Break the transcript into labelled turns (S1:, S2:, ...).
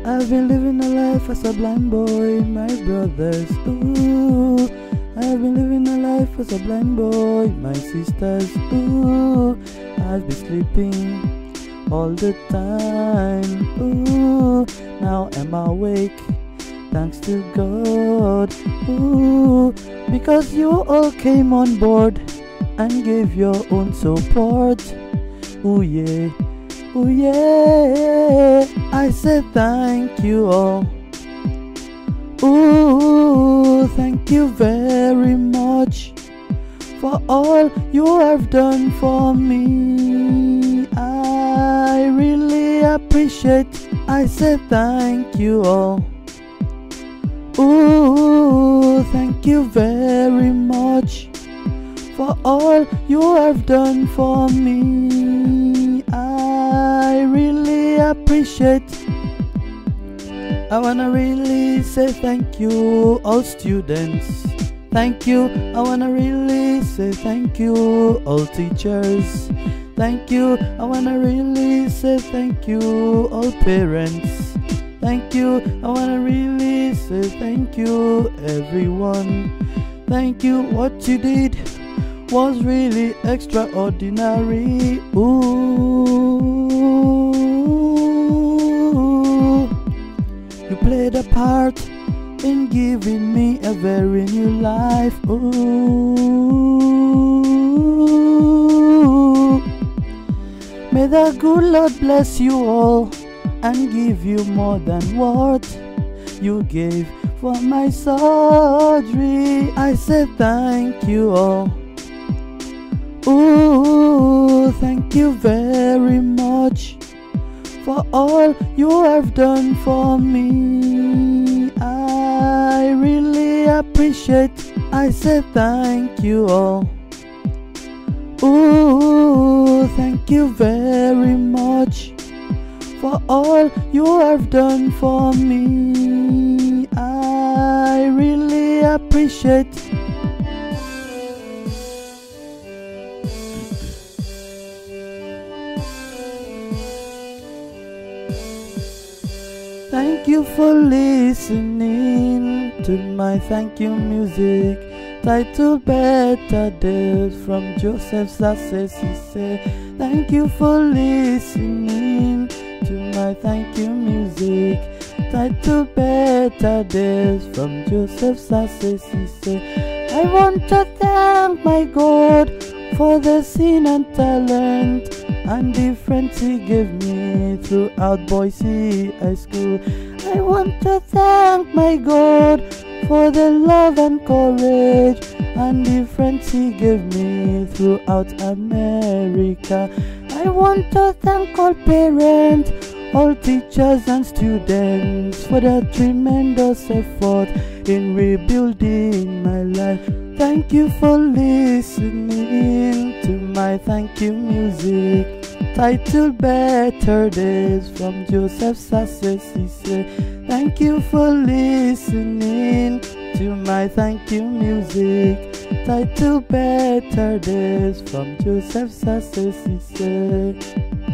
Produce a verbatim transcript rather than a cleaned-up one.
S1: I've been living a life as a blind boy, my brothers. Ooh, I've been living a life as a blind boy, my sisters. Ooh, I've been sleeping all the time. Ooh, now I'm awake, thanks to God. Ooh, because you all came on board and gave your own support. Ooh yeah, ooh yeah, I said thank you all. Ooh, thank you very much for all you have done for me. I really appreciate. I said thank you all. Ooh, thank you very much for all you have done for me. I really appreciate. I wanna really say thank you, all students. Thank you. I wanna really say thank you, all teachers. Thank you. I wanna really say thank you, all parents. Thank you. I wanna really say thank you, everyone. Thank you. What you did was really extraordinary. Ooh, you played a part in giving me a very new life. Ooh, may the good Lord bless you all and give you more than what you gave for my surgery. I said thank you all. Ooh, thank you very much for all you have done for me. I really appreciate. I said thank you all. Ooh, thank you very much for all you have done for me. I really appreciate. Thank you for listening to my thank you music titled Better Days from Joseph Sesay. Thank you for listening to my thank you music titled Better Days from Joseph Sesay. I want to thank my God for the sin and talent and the friends He gave me throughout Boise High School. I want to thank my God for the love and courage and the friends He gave me throughout America. I want to thank all parents, all teachers and students for their tremendous effort in rebuilding my life. Thank you for listening to my thank you music titled Better Days from Joseph Sesay. Thank you for listening to my thank you music titled Better Days from Joseph Sesay.